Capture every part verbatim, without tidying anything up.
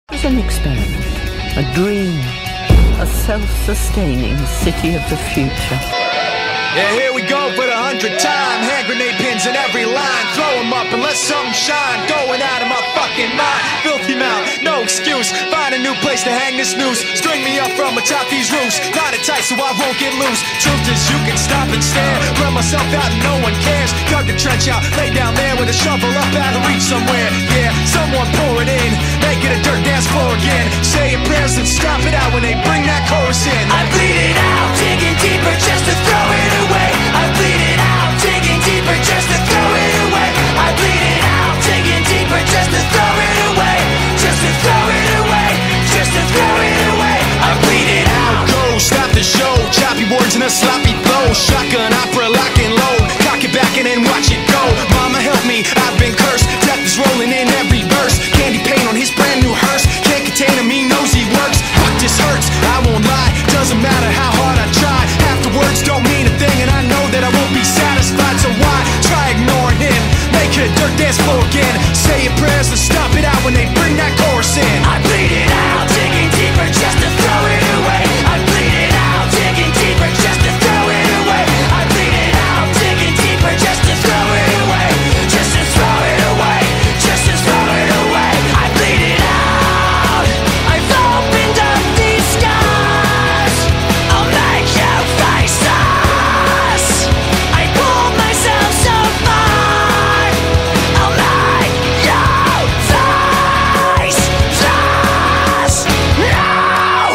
As an experiment, a dream, a self-sustaining city of the future. Yeah, here we go for the hundredth time. Hand grenade pins in every line. Throw them up and let something shine. Going out of my fucking mind. Filthy mouth, no excuse. Find a new place to hang this noose. String me up from atop these roofs. Knot it tight so I won't get loose. Truth is you can stop and stare. Run myself out and no one cares. Dug the trench out, lay down there with a shovel up out of reach somewhere. Yeah, someone pour it in. Make it a dirt dance floor again. Say your prayers and stop it out when they bring that chorus in. I bleed it out, digging deeper just to throw it away. I bleed it out, digging deeper just to throw it away. I bleed it out, digging deeper just to throw it away. Just to throw it away, just to throw it away. I bleed it out. Go, stop the show. Choppy words in a sloppy flow. Shotgun opera, lock and load. Cock it back and then watch it go. Mama help me, I've been cursed. Death is rolling in every verse. Candy paint on his brand new hearse. Can't contain him, he knows he works. Fuck, this hurts, I won't lie. Doesn't matter how hard I try. Half the words don't mean a thing, and I know that I won't be satisfied. So why try ignoring him? Make it a dirt dance floor again. Say your prayers and stop it out when they bring that chorus in. I bleed it out, digging deeper just to throw it away. I bleed it out, digging deeper just to throw it away. I bleed it out, digging deeper just to throw it away. Just to throw it away, just to throw it away. I bleed it out. I've opened up these scars. I'll make you face us. I pulled myself so far. I'll make you face us. No!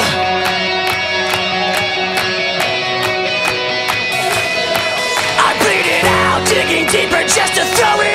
I bleed it out, digging deeper just to throw it